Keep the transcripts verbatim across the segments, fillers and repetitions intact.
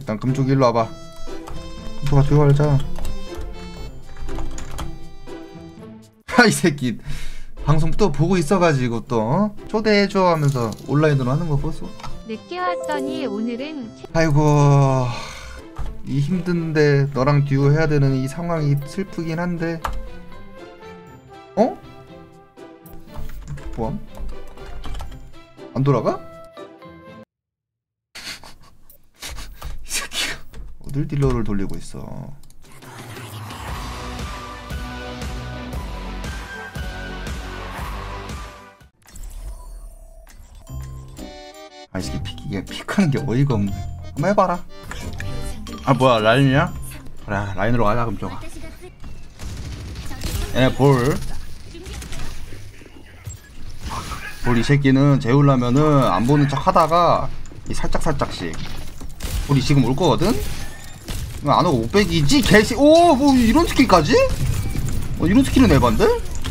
일단 금쪽 일로 와봐. 금쪽아 조용히 하자. 하, 이 새끼 방송 또 보고 있어가지고 또 어? 초대해줘 하면서 온라인으로 하는 거 보소. 늦게 왔더니 오늘은 아이고 이 힘든데 너랑 듀오 해야 되는 이 상황이 슬프긴 한데 어? 뭐함? 안 돌아가? 이 새끼가 어딜 딜러를 돌리고 있어. 아 이 새끼 픽, 이게 픽하는 게 어이가 없네. 한번 해봐라. 아 뭐야 라인이야? 그래 라인으로 가자. 그럼 저가 얘네 볼 볼 이 새끼는 재우려면은 안 보는 척 하다가 이 살짝살짝씩 볼이 지금 올 거거든? 안 오고 오백이지 개새. 오 뭐 이런 스킬까지? 어 이런 스킬은 에반데?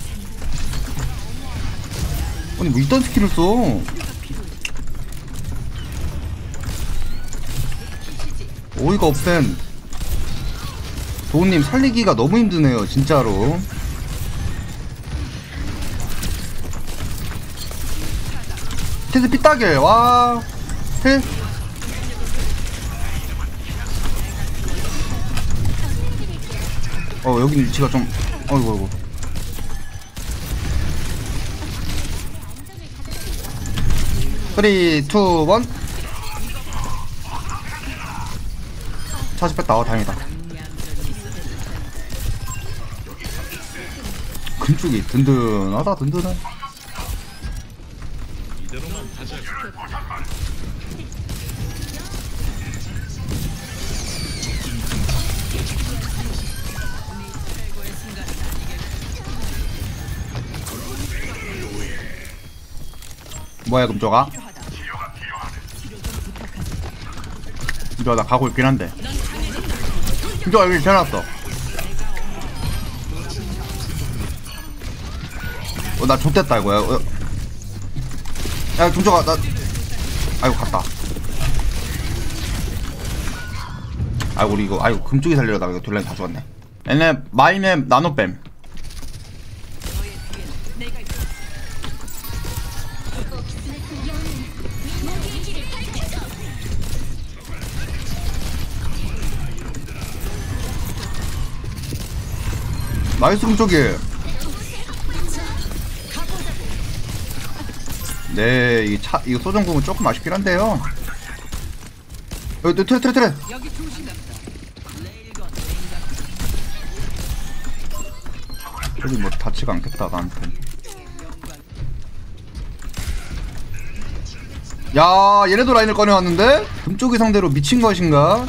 아니 뭐 이딴 스킬을 써. 어이가 없센. 도우님 살리기가 너무 힘드네요 진짜로. 캐스 삐딱해. 와 해. 어 여기 위치가 좀 어이구 어이구. 쓰리 투 원. 차지 뺐다. 어 다행이다. 근쪽이 든든하다. 든든해. 뭐야 금쪽아? 이거 나 가고 있긴 한데 금쪽아 여기 태어났어. 어 나 좆됐다 이거야. 어. 야 금쪽아 나 아이고 갔다. 아이고 우리 이거 아이고 금쪽이 살리려다가 이거 둘라인 다 죽었네. 얘네 마이맵 나노뱀. 나이스 금쪽이. 네, 이 차, 이거 소정국은 조금 아쉽긴 한데요. 여기 트레 트레 트레. 여기 뭐 닿지가 않겠다 나한테. 야, 얘네도 라인을 꺼내왔는데? 금쪽이 상대로 미친 것인가?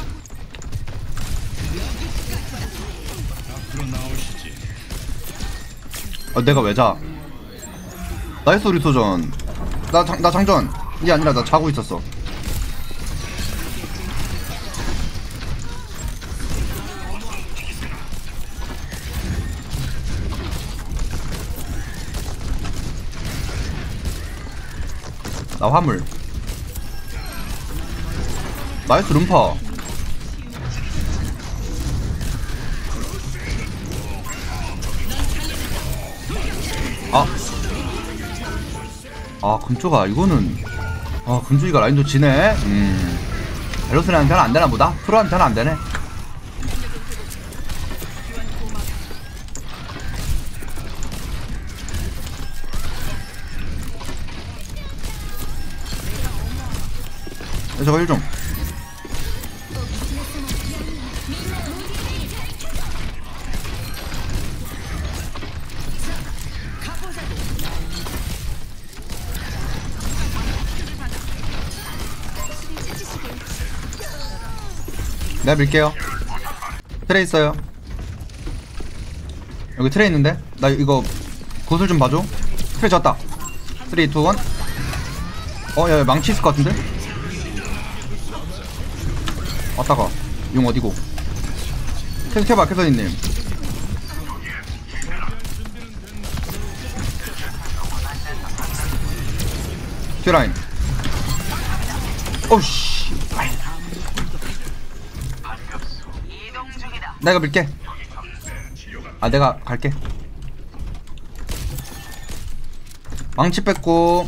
아, 내가 왜 자? 나이스 우리 소전. 나, 장, 나 장전. 이게 아니라 나 자고 있었어. 나 화물. 나이스 룸파. 아. 아 금쪽아 이거는 아 금쪽이가 라인도 지네. 음 밸런스한테는 안되나 보다. 프로한테는 안되네. 저거 일 좀. 내가 밀게요. 트레 있어요. 여기 트레 있는데? 나 이거 구슬 좀 봐줘. 트레 졌다. 삼, 이, 일. 어, 야, 야 망치 있을 것 같은데? 왔다가 용 어디고? 계속 해봐 캐서니님. 큐라인. 오씨. 내가 밀게. 아 내가 갈게. 망치 뺐고.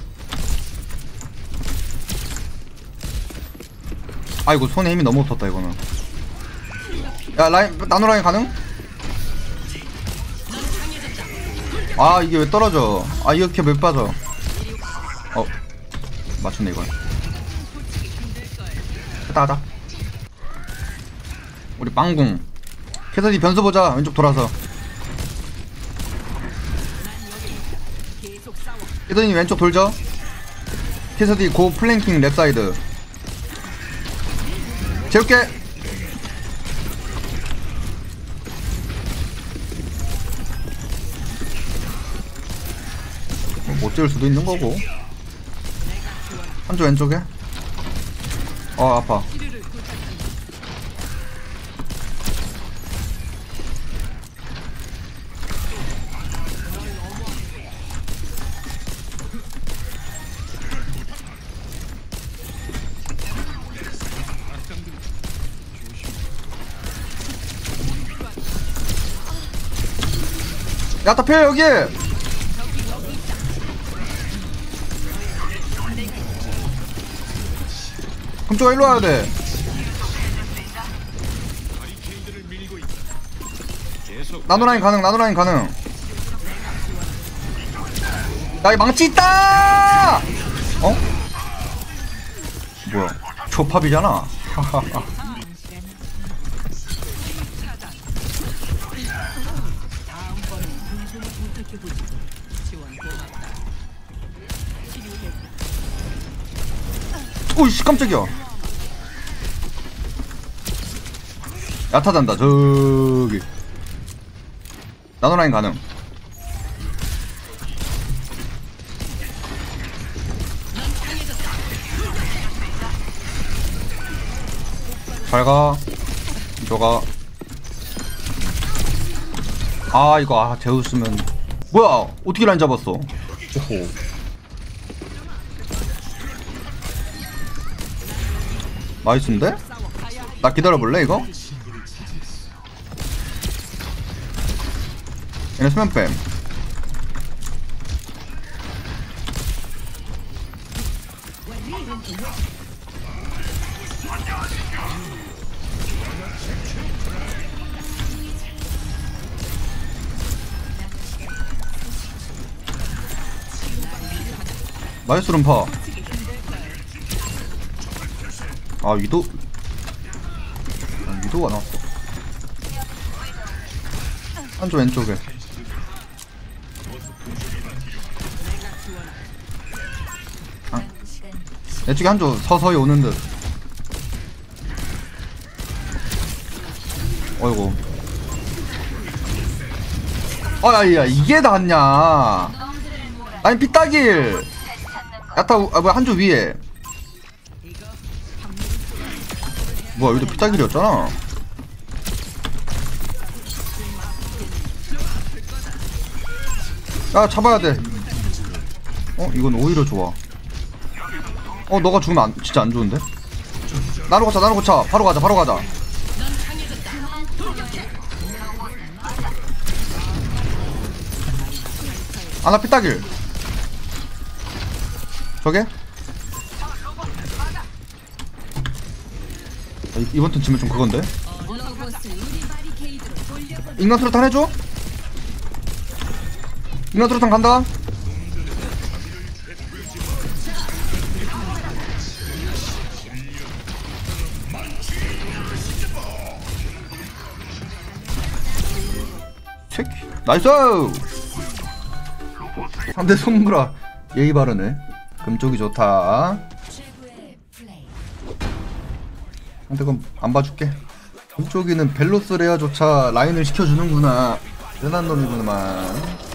아이고 손에 힘이 너무 없었다 이거는. 야 라인 나노 라인 가능? 아 이게 왜 떨어져? 아 이렇게 왜 빠져? 어 맞췄네 이건. 됐다 하자. 우리 빵궁 캐서디 변수 보자. 왼쪽 돌아서. 캐서디 왼쪽 돌죠. 캐서디 고 플랭킹 랩사이드 재울게. 못 재울 수도 있는 거고. 한쪽 왼쪽에. 어 아파. 야타 피해 여기. 금쪽아 일로 와야 돼. 나노라인 가능. 나노라인 가능. 야 이 망치 있다. 어? 뭐야? 조팝이잖아. 오이씨 깜짝이야. 야타잔다 저기. 나노라인 가능. 잘가. 저가. 아 이거 아 제우스면 뭐야 어떻게 라인 잡았어. 오호. 나이스인데? 나 기다려볼래 이거? 얘네 수면 뺨. 나이스 룸파. 아 위도. 아, 위도가 나왔어. 한쪽 왼쪽에. 아, 내 쪽에 한쪽 서서히 오는 듯. 어이구. 아야 이게 닿냐. 아니 피따길. 야타 아 뭐야 한쪽 위에. 뭐야 여기도 피따길이었잖아. 야 잡아야돼. 어 이건 오히려 좋아. 어 너가 죽으면 안, 진짜 안 좋은데. 나로 고차 나로 고차. 바로 가자 바로 가자. 아나 피따길. 저게? 아, 이번 턴 지면 좀 그건데? 인간 수류탄 해줘? 인간 수류탄 간다? 체크 나이스! 상대 손브라 예의 바르네. 금쪽이 좋다. 상대 건 안 봐줄게. 금쪽이는 벨로스 레아조차 라인을 시켜주는구나. 대단한 놈이구만.